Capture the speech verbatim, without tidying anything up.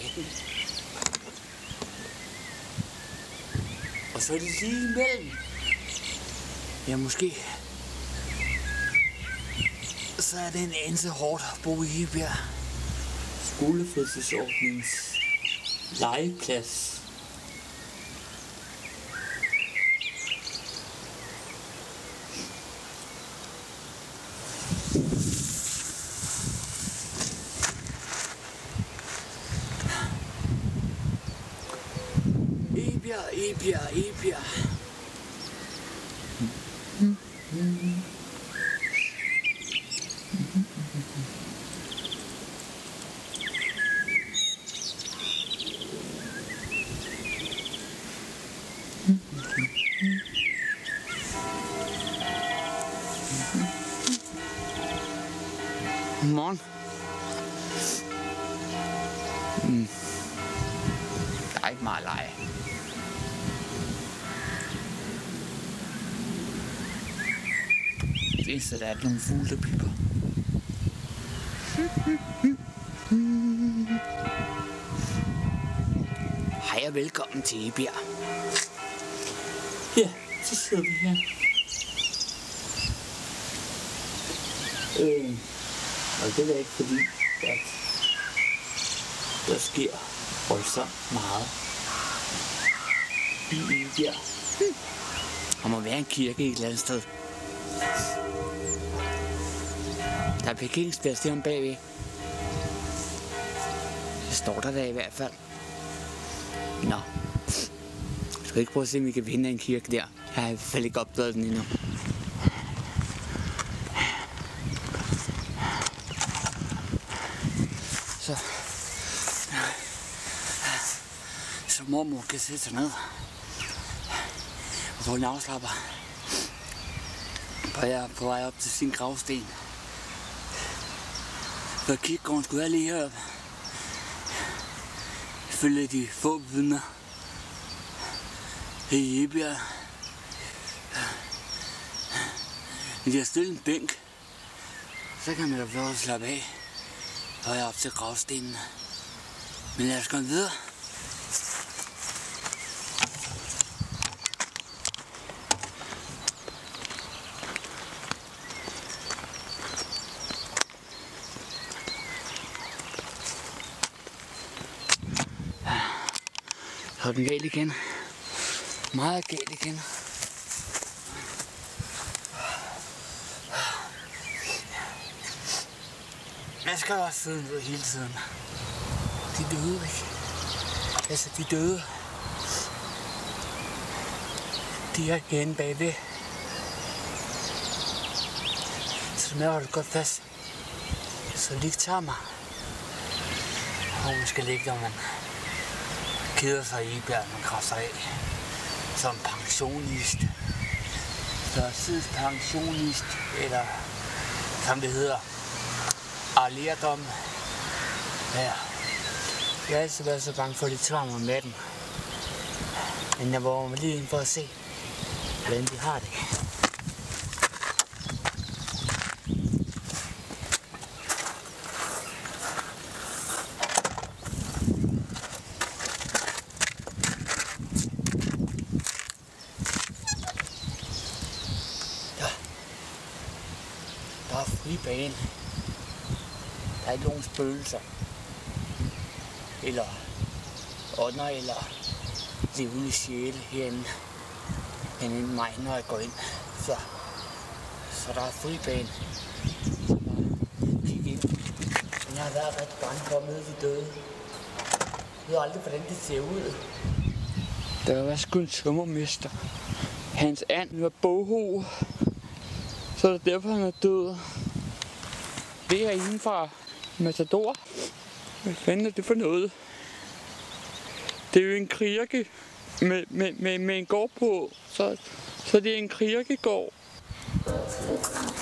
Og så er det lige imellem. Ja, måske. Så er det en anelse hårdt at bo i Egebjerg. Skolefritidsordningens legeplads. Egebjerg, Egebjerg, Egebjerg. Mm. Mm. Godmorgen. Mm. Der er ikke meget lege. Det eneste, der er nogle fugle, der piper. Hej og velkommen til Egebjerg. Ja, så sidder vi her. Øh, og det er ikke fordi, at der sker voldsomt meget i Egebjerg. Der må være en kirke et eller andet sted. Der er parkeringsplads derom bagved. Det står der da i hvert fald. Nå. Jeg skal ikke prøve at se, om vi kan finde en kirke der. Jeg har i hvert fald ikke opdaget den endnu. Så. Så mormor kan sætte sig ned. Og få en afslapper. Og jeg er på vej op til sin gravsten. For kirkegården skulle være lige heroppe. Ifølge de få vidner i Egebjerg. Men de har stillet en bænk. Så kan man da få lov at slappe af. Og jeg er op til gravstenen. Men lad os komme videre. Så er den galt igen. Meget galt igen. Man skal også sidde ned hele tiden. De døde, ikke? Altså, de døde. De er igen bagved. Så det med at holde godt fast. Så det ikke tager mig. Og man skal ligge der, man keder sig i Egebjerg, man krasser af. Som pensionist. Førtidspensionist. Eller som det hedder. Alderdom. Ja. Jeg har altid været så bange for, at de tager mig med dem. Men jeg var lige ind for at se, hvordan de har det. Ja. Der er fri bane. Der er ikke nogen spøgelser, eller ånder, eller levende sjæle herinde, men inden mig, når jeg går ind. Så, så der er fribane. Så bare kig ind. Men jeg har været rigtig bange for at møde de døde. Jeg ved aldrig, hvordan det ser ud. Der var sgu en tømmermester. Hans and var bogho. Så er det derfor, han er død. Det er inden fra Matador. Hvad fanden er det for noget? Det er jo en kirke med, med, med, med en gård på, så, så det er en kirkegård.